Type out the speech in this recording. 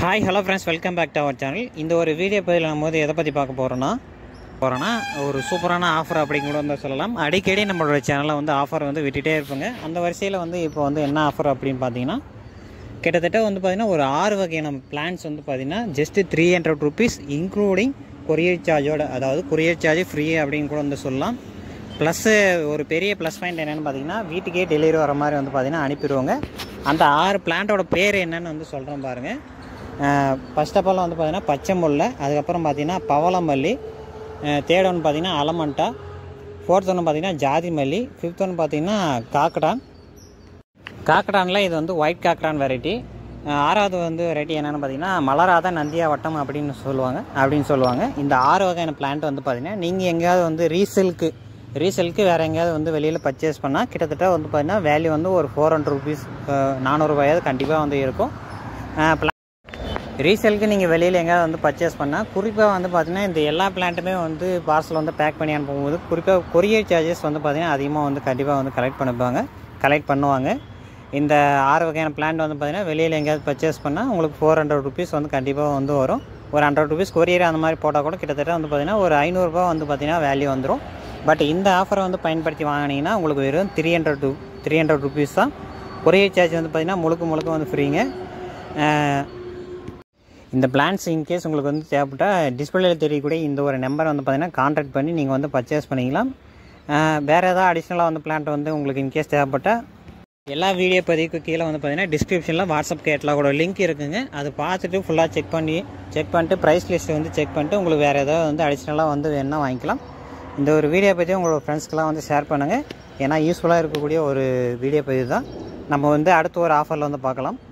Hi, hello friends, welcome back to our channel. இந்த ஒரு video பதிவில் நம்ம எதை பற்றி பார்க்க போகிறோன்னா ஒரு சூப்பரான ஆஃபர் அப்படிங்கிற வந்து சொல்லலாம். அடிக்கடி நம்மளோட சேனலில் வந்து ஆஃபர் வந்து விட்டுகிட்டே இருப்பாங்க. அந்த வரிசையில் வந்து இப்போ வந்து என்ன ஆஃபர் அப்படின்னு பார்த்தீங்கன்னா, கிட்டத்தட்ட வந்து பார்த்திங்கன்னா ஒரு 6 வகையான பிளான்ஸ் வந்து பார்த்திங்கன்னா ஜஸ்ட் 300 rupees இன்க்ளூடிங் கொரியர் சார்ஜோட, அதாவது கொரியர் சார்ஜ் ஃப்ரீ அப்படின்னு கூட வந்து சொல்லலாம். ப்ளஸ்ஸு ஒரு பெரிய ப்ளஸ் பாயிண்ட் என்னென்னு பார்த்தீங்கன்னா, வீட்டுக்கே டெலிவரி வர மாதிரி வந்து பார்த்திங்கன்னா அனுப்பிடுவாங்க. அந்த 6 பிளான்ட்டோட பேர் என்னென்னு வந்து சொல்கிறேன் பாருங்கள். ஃபர்ஸ்ட் ஆஃப் ஆல் வந்து பார்த்திங்கன்னா பச்சை முல்லை, அதுக்கப்புறம் பார்த்திங்கன்னா பவளமல்லி, தேர்ட் ஒன்று பார்த்திங்கன்னா அலமண்டா, ஃபோர்த் ஒன்று பார்த்திங்கன்னா ஜாதி மல்லி, ஃபிஃப்த் ஒன்று பார்த்திங்கன்னா காக்கடானில் இது வந்து ஒயிட் காக்கடான் வெரைட்டி. 6வது வந்து வெரைட்டி என்னென்னு பார்த்திங்கன்னா மலராத நந்தியா வட்டம் அப்படின்னு சொல்லுவாங்க. இந்த 6 வகையான பிளான்ட் வந்து பார்த்திங்கன்னா நீங்கள் எங்கேயாவது வந்து ரீசெலுக்கு வேறு எங்கேயாவது வந்து வெளியில் பர்ச்சேஸ் பண்ணால் கிட்டத்தட்ட வந்து பார்த்திங்கன்னா வேல்யூ வந்து ஒரு 400 rupees 400 ரூபாயாவது கண்டிப்பாக வந்து இருக்கும். ரீசேலுக்கு நீங்கள் வெளியில் எங்கேயாவது வந்து பர்ச்சேஸ் பண்ணால் குறிப்பாக வந்து பார்த்திங்கன்னா இந்த எல்லா பிளான்ட்டுமே வந்து பார்சல் வந்து பேக் பண்ணி அனுப்பும்போது குறிப்பாக கொரியர் சார்ஜஸ் வந்து பார்த்திங்கன்னா அதிகமாக வந்து கண்டிப்பாக வந்து கலெக்ட் பண்ணுவாங்க. இந்த 6 வகையான பிளான்ட் வந்து பார்த்திங்கன்னா வெளியில் எங்கேயாவது பர்ச்சேஸ் பண்ணால் உங்களுக்கு 400 rupees வந்து கண்டிப்பாக வந்து வரும். ஒரு 100 rupees கொரியர் அந்த மாதிரி போட்டால் கூட கிட்டத்தட்ட வந்து பார்த்திங்கன்னா ஒரு 500 ரூபா வந்து பார்த்திங்கன்னா வேல்யூ வந்துடும். பட் இந்த ஆஃபரை வந்து பயன்படுத்தி வாங்கினீங்கன்னா உங்களுக்கு வெறும் 300 rupees தான். கொரியர் சார்ஜ் வந்து பார்த்திங்கன்னா முழுக்க வந்து ஃப்ரீங்க. இந்த பிளான்ஸ் இன்கேஸ் உங்களுக்கு வந்து தேவைப்பட்டால் டிஸ்பிளேயில் தெரியக்கூடிய இந்த ஒரு நம்பரை வந்து பார்த்திங்கன்னா கான்டாக்ட் பண்ணி நீங்கள் வந்து பர்ச்சேஸ் பண்ணிக்கலாம். வேறு ஏதாவது அடிஷ்னலாக வந்து பிளான்ட் வந்து உங்களுக்கு இன்கேஸ் தேவைப்பட்டால் எல்லா வீடியோ பதிவுக்கு கீழே வந்து பார்த்திங்கன்னா டிஸ்கிரிப்ஷனில் வாட்ஸ்அப் கேட்லாகோட லிங்க் இருக்குங்க. அதை பார்த்துட்டு ஃபுல்லாக செக் பண்ணிட்டு ப்ரைஸ் லிஸ்ட்டு வந்து செக் பண்ணிட்டு உங்களுக்கு வேறு ஏதாவது வந்து அடிஷ்னலாக வந்து வேணுன்னா வாங்கிக்கலாம். இந்த ஒரு வீடியோ பற்றி உங்களோட ஃப்ரெண்ட்ஸ்க்கெலாம் வந்து ஷேர் பண்ணுங்கள். ஏன்னா யூஸ்ஃபுல்லாக இருக்கக்கூடிய ஒரு வீடியோ பதிவு தான். நம்ம வந்து அடுத்த ஒரு ஆஃபரில் வந்து பார்க்கலாம்.